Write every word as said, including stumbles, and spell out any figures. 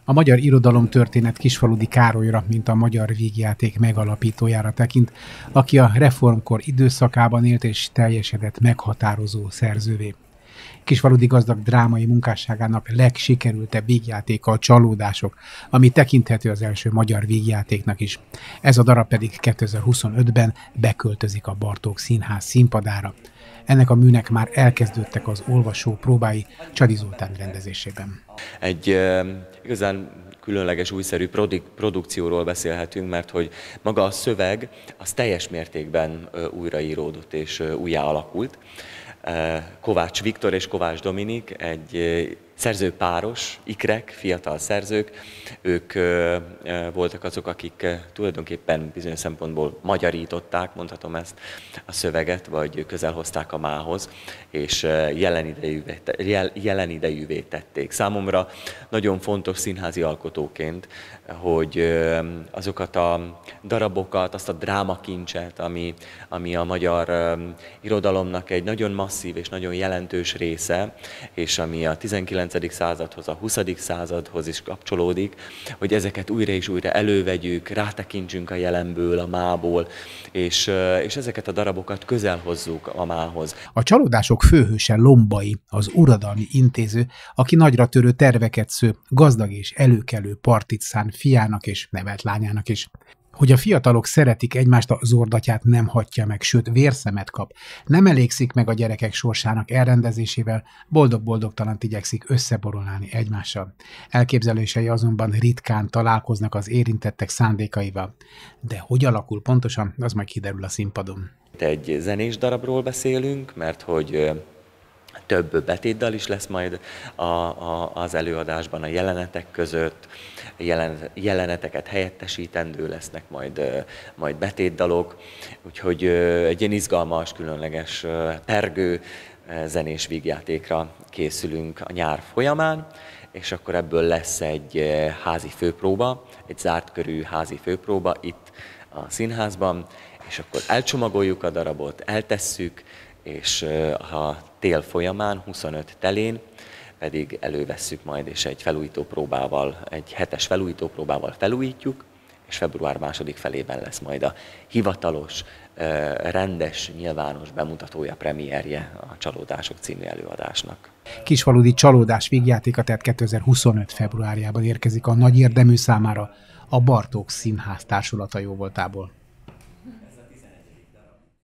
A magyar irodalomtörténet Kisfaludy Károlyra, mint a magyar vígjáték megalapítójára tekint, aki a reformkor időszakában élt és teljesedett meghatározó szerzővé. Kisfaludy gazdag drámai munkásságának legsikerültebb vígjátéka a Csalódások, ami tekinthető az első magyar vígjátéknak is. Ez a darab pedig kétezer-huszonötben beköltözik a Bartók Színház színpadára. Ennek a műnek már elkezdődtek az olvasó próbái Csady Zoltán rendezésében. Egy uh, igazán különleges, újszerű produkcióról beszélhetünk, mert hogy maga a szöveg az teljes mértékben uh, újraíródott és uh, újjá alakult. Uh, Kovács Viktor és Kovács Dominik egy uh, szerzőpáros, ikrek, fiatal szerzők, ők uh, uh, voltak azok, akik uh, tulajdonképpen bizonyos szempontból magyarították, mondhatom ezt, a szöveget, vagy közel hozták a mához, és uh, jelen, idejűvé, jel, jelen idejűvé tették. Számomra nagyon fontos színházi alkotóként, hogy uh, azokat a darabokat, azt a drámakincset, ami, ami a magyar uh, irodalomnak egy nagyon masszív és nagyon jelentős része, és ami a tizenkilencedik századhoz, a huszadik századhoz is kapcsolódik, hogy ezeket újra és újra elővegyük, rátekintsünk a jelenből, a mából, és, és ezeket a darabokat közel hozzuk a mához. A Csalódások főhőse Lombai, az uradalmi intéző, aki nagyra törő terveket sző, gazdag és előkelő partit szán fiának és nevelt lányának is. Hogy a fiatalok szeretik egymást, a Zordatyát nem hagyja meg, sőt vérszemet kap. Nem elégszik meg a gyerekek sorsának elrendezésével, boldog-boldogtalant igyekszik összeborulni egymással. Elképzelései azonban ritkán találkoznak az érintettek szándékaival. De hogy alakul pontosan, az majd kiderül a színpadon. Egy zenés darabról beszélünk, mert hogy több betétdal is lesz majd a, a, az előadásban a jelenetek között, jelen, jeleneteket helyettesítendő lesznek majd, majd betétdalok, úgyhogy egy ilyen izgalmas, különleges, pergő zenés vígjátékra készülünk a nyár folyamán, és akkor ebből lesz egy házi főpróba, egy zárt körű házi főpróba itt a színházban, és akkor elcsomagoljuk a darabot, eltesszük, és a tél folyamán, huszonöt telén pedig elővesszük majd, és egy felújító próbával, egy hetes felújító próbával felújítjuk, és február második felében lesz majd a hivatalos, rendes, nyilvános bemutatója, premierje a Csalódások című előadásnak. Kisfaludy Csalódás vígjátéka tehát kétezer-huszonöt februárjában érkezik a nagy érdemű számára a Bartók Színház társulata jóvoltából.